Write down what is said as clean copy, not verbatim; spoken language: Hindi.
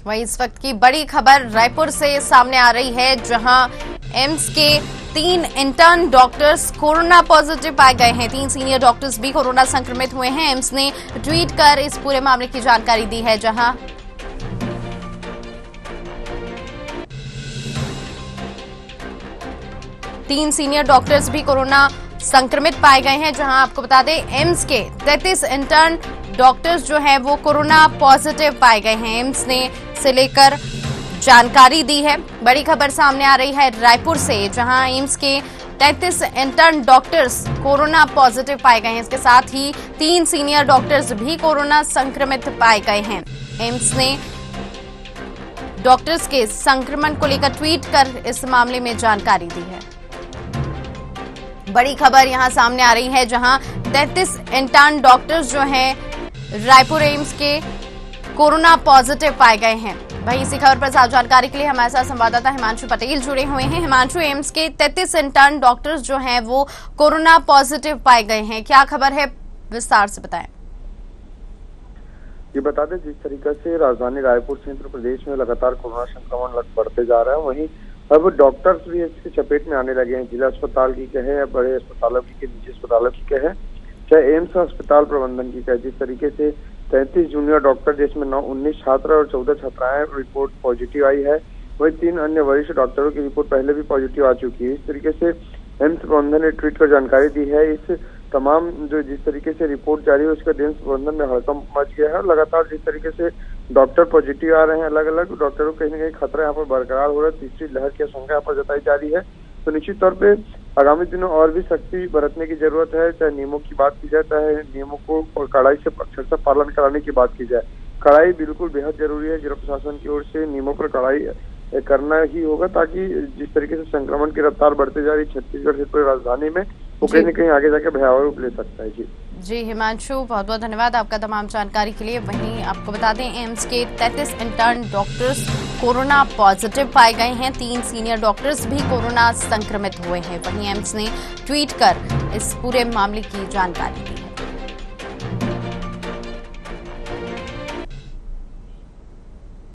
वहीं इस वक्त की बड़ी खबर रायपुर से सामने आ रही है, जहां एम्स के 3 इंटर्न डॉक्टर्स कोरोना पॉजिटिव पाए गए हैं। 3 सीनियर डॉक्टर्स भी कोरोना संक्रमित हुए हैं। एम्स ने ट्वीट कर इस पूरे मामले की जानकारी दी है, जहां 3 सीनियर डॉक्टर्स भी कोरोना संक्रमित पाए गए हैं। जहां आपको बता दें, एम्स के 33 इंटर्न डॉक्टर्स जो हैं वो कोरोना पॉजिटिव पाए गए हैं। एम्स ने इसे लेकर जानकारी दी है। बड़ी खबर सामने आ रही है रायपुर से, जहां एम्स के 33 इंटर्न डॉक्टर्स कोरोना पॉजिटिव पाए गए हैं। इसके साथ ही 3 सीनियर डॉक्टर्स भी कोरोना संक्रमित पाए गए हैं। एम्स ने डॉक्टर्स के संक्रमण को लेकर ट्वीट कर इस मामले में जानकारी दी है। बड़ी खबर यहां सामने आ रही है, जहां 33 इंटर्न डॉक्टर्स जो हैं रायपुर एम्स के कोरोना पॉजिटिव पाए गए हैं। वहीं इसी खबर पर ज्यादा जानकारी के लिए हमारे साथ संवाददाता हिमांशु पटेल जुड़े हुए हैं। हिमांशु, एम्स के 33 इंटर्न डॉक्टर्स जो हैं वो कोरोना पॉजिटिव पाए गए हैं, क्या खबर है, विस्तार से बताएं। ये बता दें, जिस तरीके से राजधानी रायपुर सहित प्रदेश में लगातार कोरोना संक्रमण बढ़ते जा रहा है, वहीं अब डॉक्टर्स भी इसकी चपेट में आने लगे हैं। जिला अस्पताल की कहे या बड़े अस्पतालों की, निजी अस्पतालों की कहे, चाहे एम्स अस्पताल प्रबंधन की कहे, जिस तरीके से 33 जूनियर डॉक्टर, जिसमें 19 छात्र और 14 छात्राएं रिपोर्ट पॉजिटिव आई है, वही 3 अन्य वरिष्ठ डॉक्टरों की रिपोर्ट पहले भी पॉजिटिव आ चुकी है। इस तरीके से एम्स प्रबंधन ने ट्वीट कर जानकारी दी है। इस तमाम जो जिस तरीके से रिपोर्ट जारी है, उसका एम्स प्रबंधन में हड़कंप मच गया है। और लगातार जिस तरीके से डॉक्टर पॉजिटिव आ रहे हैं, अलग अलग डॉक्टरों को कहीं न कहीं खतरा यहाँ पर बरकरार हो रहा है। तीसरी लहर की आशंका यहाँ पर जताई जा रही है। तो निश्चित तौर पे आगामी दिनों और भी सख्ती बरतने की जरूरत है। चाहे नियमों की बात की जाए, चाहे नियमों को कड़ाई से अक्षरशः पालन कराने की बात की जाए, कड़ाई बिल्कुल बेहद जरूरी है। जिला प्रशासन की ओर से नियमों पर कड़ाई करना ही होगा, ताकि जिस तरीके से संक्रमण की रफ्तार बढ़ती जा रही छत्तीसगढ़ से पूरी राजधानी में, वो कहीं न कहीं आगे जाके भयावह रूप ले सकता है। जी हिमांशु, बहुत बहुत धन्यवाद आपका तमाम जानकारी के लिए। वहीं आपको बता दें, एम्स के 33 इंटर्न डॉक्टर्स कोरोना पॉजिटिव पाए गए हैं। 3 सीनियर डॉक्टर्स भी कोरोना संक्रमित हुए हैं। वहीं एम्स ने ट्वीट कर इस पूरे मामले की जानकारी दी।